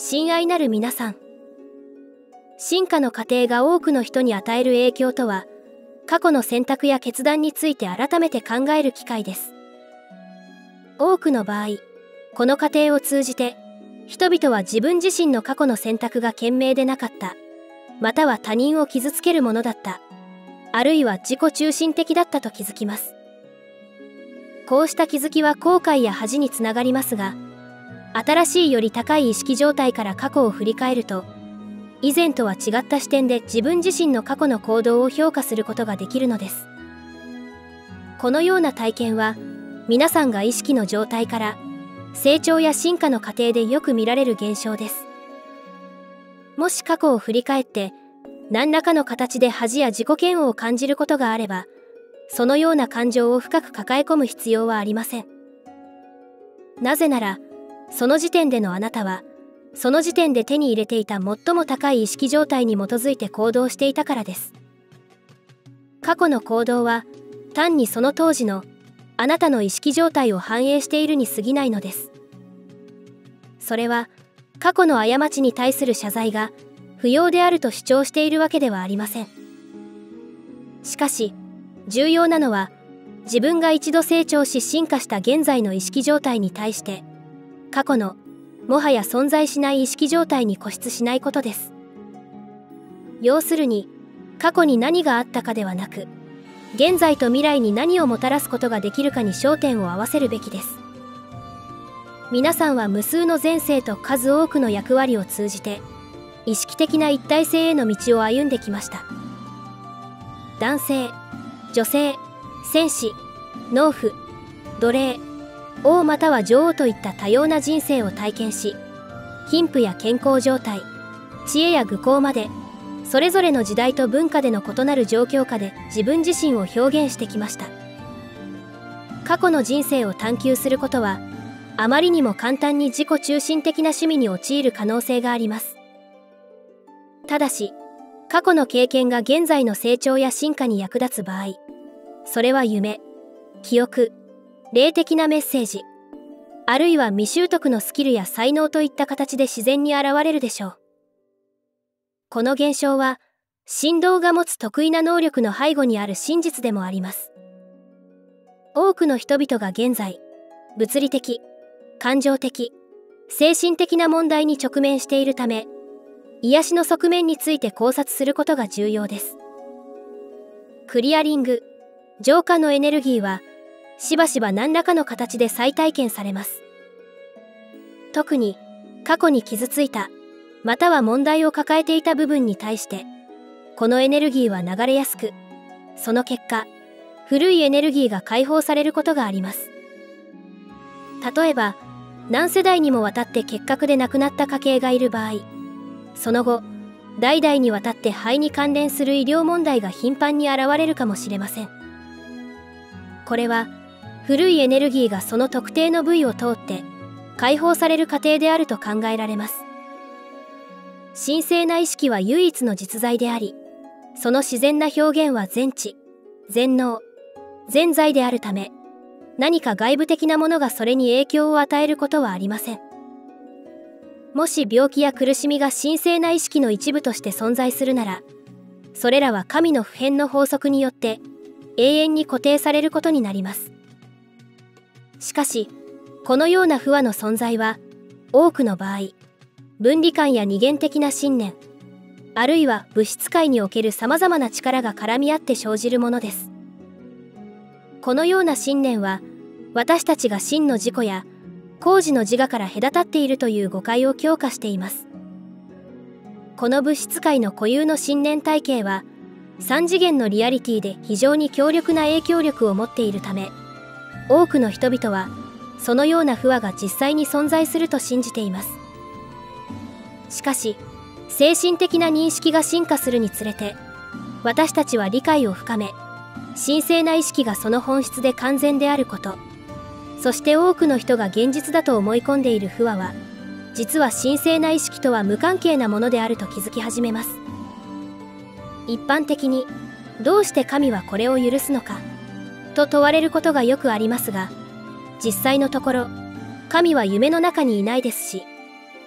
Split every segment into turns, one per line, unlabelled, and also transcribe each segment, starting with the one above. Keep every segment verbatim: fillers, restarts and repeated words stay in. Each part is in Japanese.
親愛なる皆さん。進化の過程が多くの人に与える影響とは、過去の選択や決断について改めて考える機会です。多くの場合、この過程を通じて、人々は自分自身の過去の選択が賢明でなかった、または他人を傷つけるものだった、あるいは自己中心的だったと気づきます。こうした気づきは後悔や恥につながりますが、新しいより高い意識状態から過去を振り返ると、以前とは違った視点で自分自身の過去の行動を評価することができるのです。このような体験は、皆さんが意識の状態から成長や進化の過程でよく見られる現象です。もし過去を振り返って、何らかの形で恥や自己嫌悪を感じることがあれば、そのような感情を深く抱え込む必要はありません。なぜなら、その時点でのあなたは、その時点で手に入れていた最も高い意識状態に基づいて行動していたからです。過去の行動は、単にその当時のあなたの意識状態を反映しているに過ぎないのです。それは、過去の過ちに対する謝罪が不要であると主張しているわけではありません。しかし、重要なのは、自分が一度成長し進化した現在の意識状態に対して、過去のもはや存在しない意識状態に固執しないことです。要するに、過去に何があったかではなく、現在と未来に何をもたらすことができるかに焦点を合わせるべきです。皆さんは無数の前世と数多くの役割を通じて、意識的な一体性への道を歩んできました。男性、女性、戦士、農夫、奴隷、王または女王といった多様な人生を体験し、貧富や健康状態、知恵や愚行まで、それぞれの時代と文化での異なる状況下で自分自身を表現してきました。過去の人生を探求することは、あまりにも簡単に自己中心的な趣味に陥る可能性があります。ただし、過去の経験が現在の成長や進化に役立つ場合、それは夢、記憶、霊的なメッセージ、あるいは未習得のスキルや才能といった形で自然に現れるでしょう。この現象は、神童が持つ特異な能力の背後にある真実でもあります。多くの人々が現在、物理的、感情的、精神的な問題に直面しているため、癒しの側面について考察することが重要です。クリアリング、浄化のエネルギーは、しばしば何らかの形で再体験されます。特に、過去に傷ついた、または問題を抱えていた部分に対して、このエネルギーは流れやすく、その結果、古いエネルギーが解放されることがあります。例えば、何世代にもわたって結核で亡くなった家系がいる場合、その後、代々にわたって肺に関連する医療問題が頻繁に現れるかもしれません。これは、古いエネルギーがその特定の部位を通って解放される過程であると考えられます。神聖な意識は唯一の実在であり、その自然な表現は全知、全能、全在であるため、何か外部的なものがそれに影響を与えることはありません。もし病気や苦しみが神聖な意識の一部として存在するなら、それらは神の普遍の法則によって永遠に固定されることになります。しかし、このような不和の存在は、多くの場合、分離感や二元的な信念、あるいは物質界における様々な力が絡み合って生じるものです。このような信念は、私たちが真の自己や工事の自我から隔たっているという誤解を強化しています。この物質界の固有の信念体系は、三次元のリアリティで非常に強力な影響力を持っているため、多くの人々はそのような不和が実際に存在すると信じています。しかし、精神的な認識が進化するにつれて、私たちは理解を深め、神聖な意識がその本質で完全であること、そして多くの人が現実だと思い込んでいる不和は、実は神聖な意識とは無関係なものであると気づき始めます。一般的に、どうして神はこれを許すのかと問われることがよくありますが、実際のところ、神は夢の中にいないですし、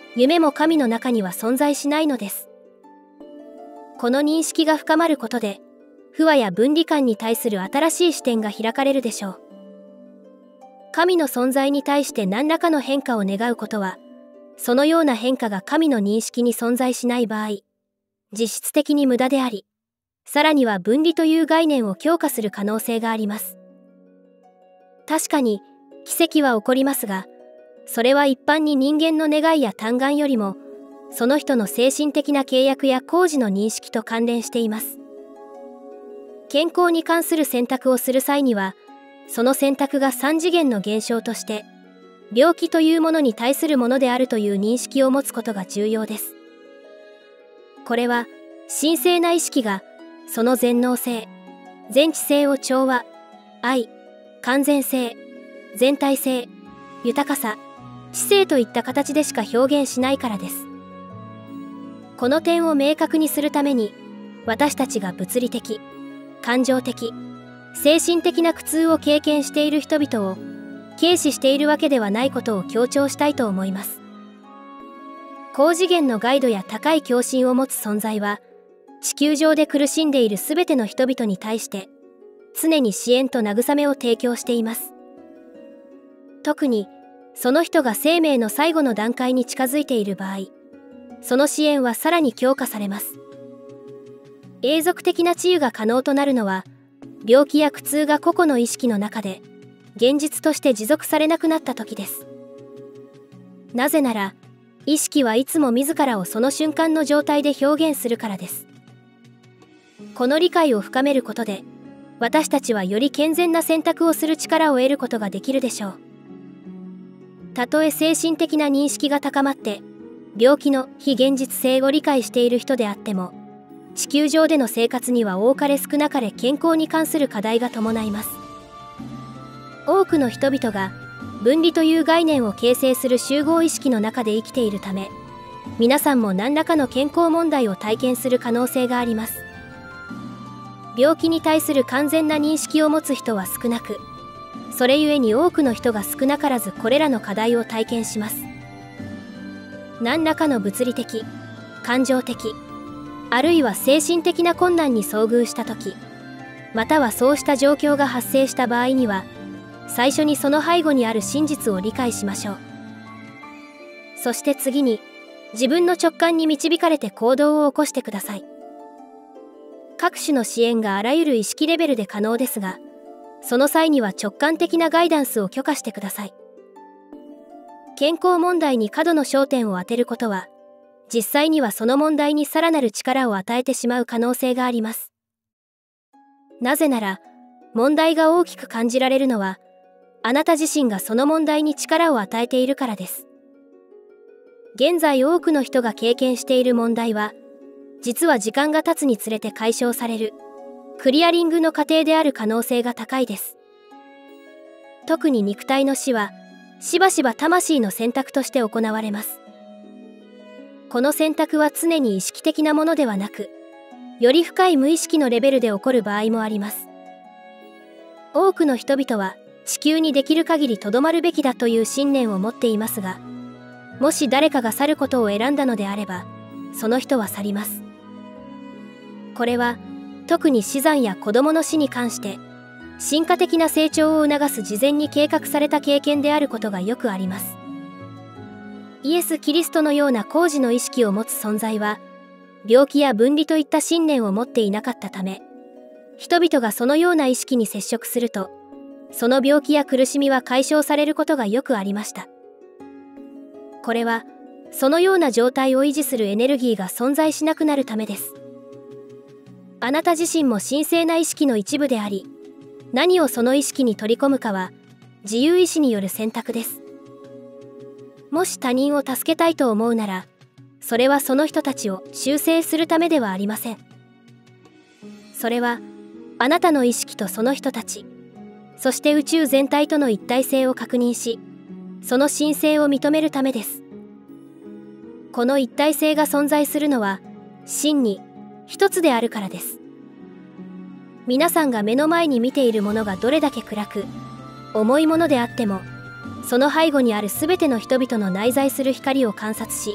夢も神の中には存在しないのです。この認識が深まることで、不和や分離観に対する新しい視点が開かれるでしょう。神の存在に対して何らかの変化を願うことは、そのような変化が神の認識に存在しない場合、実質的に無駄であり、さらには分離という概念を強化する可能性があります。確かに、奇跡は起こりますが、それは一般に人間の願いや嘆願よりも、その人の精神的な契約や工事の認識と関連しています。健康に関する選択をする際には、その選択が三次元の現象として、病気というものに対するものであるという認識を持つことが重要です。これは、神聖な意識が、その全能性、全知性を調和、愛、完全性、全体性、豊かさ、知性といった形でしか表現しないからです。この点を明確にするために、私たちが物理的、感情的、精神的な苦痛を経験している人々を軽視しているわけではないことを強調したいと思います。高次元のガイドや高い共振を持つ存在は、地球上で苦しんでいるすべての人々に対して、常に支援と慰めを提供しています。特に、その人が生命の最後の段階に近づいている場合、その支援はさらに強化されます。永続的な治癒が可能となるのは、病気や苦痛が個々の意識の中で、現実として持続されなくなった時です。なぜなら、意識はいつも自らをその瞬間の状態で表現するからです。この理解を深めることで、私たちはより健全な選択をする力を得ることができるでしょう。たとえ精神的な認識が高まって、病気の非現実性を理解している人であっても、地球上での生活には多かれ少なかれ健康に関する課題が伴います。多くの人々が分離という概念を形成する集合意識の中で生きているため、皆さんも何らかの健康問題を体験する可能性があります。病気に対する完全な認識を持つ人は少なく、それゆえに多くの人が少なからずこれらの課題を体験します。何らかの物理的、感情的、あるいは精神的な困難に遭遇したとき、またはそうした状況が発生した場合には、最初にその背後にある真実を理解しましょう。そして次に、自分の直感に導かれて行動を起こしてください。各種の支援があらゆる意識レベルで可能ですが、その際には直感的なガイダンスを許可してください。健康問題に過度の焦点を当てることは、実際にはその問題にさらなる力を与えてしまう可能性があります。なぜなら、問題が大きく感じられるのは、あなた自身がその問題に力を与えているからです。現在多くの人が経験している問題は、実は時間が経つにつれて解消される、クリアリングの過程である可能性が高いです。特に肉体の死は、しばしば魂の選択として行われます。この選択は常に意識的なものではなく、より深い無意識のレベルで起こる場合もあります。多くの人々は地球にできる限りとどまるべきだという信念を持っていますが、もし誰かが去ることを選んだのであれば、その人は去ります。これは特に死産や子供の死に関して、進化的な成長を促す事前に計画された経験であることがよくあります。イエス・キリストのような高次の意識を持つ存在は、病気や分離といった信念を持っていなかったため、人々がそのような意識に接触すると、その病気や苦しみは解消されることがよくありました。これは、そのような状態を維持するエネルギーが存在しなくなるためです。あなた自身も神聖な意識の一部であり、何をその意識に取り込むかは、自由意志による選択です。もし他人を助けたいと思うなら、それはその人たちを修正するためではありません。それは、あなたの意識とその人たち、そして宇宙全体との一体性を確認し、その神聖を認めるためです。この一体性が存在するのは、真に一つであるからです。皆さんが目の前に見ているものがどれだけ暗く、重いものであっても、その背後にあるすべての人々の内在する光を観察し、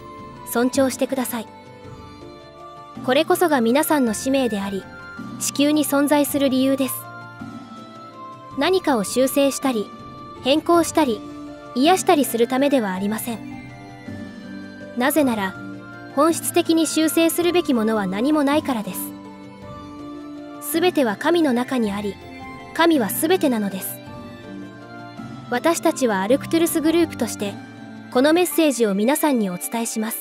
尊重してください。これこそが皆さんの使命であり、地球に存在する理由です。何かを修正したり、変更したり、癒したりするためではありません。なぜなら、本質的に修正するべきものは何もないからです。すべては神の中にあり、神はすべてなのです。私たちはアルクトゥルスグループとして、このメッセージを皆さんにお伝えします。